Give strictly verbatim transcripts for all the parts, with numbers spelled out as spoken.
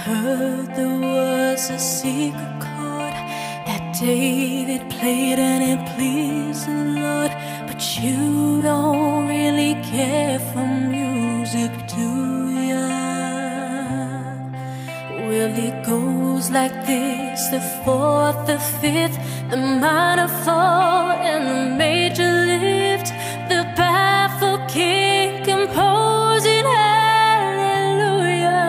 heard there was a secret chord that David played and it pleased the Lord. But you don't really care for music, do ya? Well, it goes like this: the fourth, the fifth, the minor fall, and the major lift. The baffled king composing hallelujah,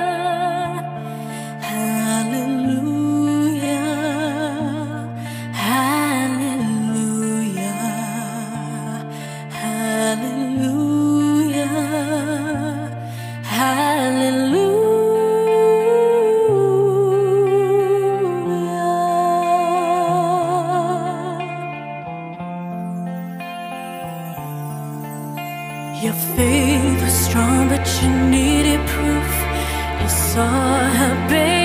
hallelujah, hallelujah, hallelujah, hallelujah. Your faith was strong, but you needed proof. You saw her baby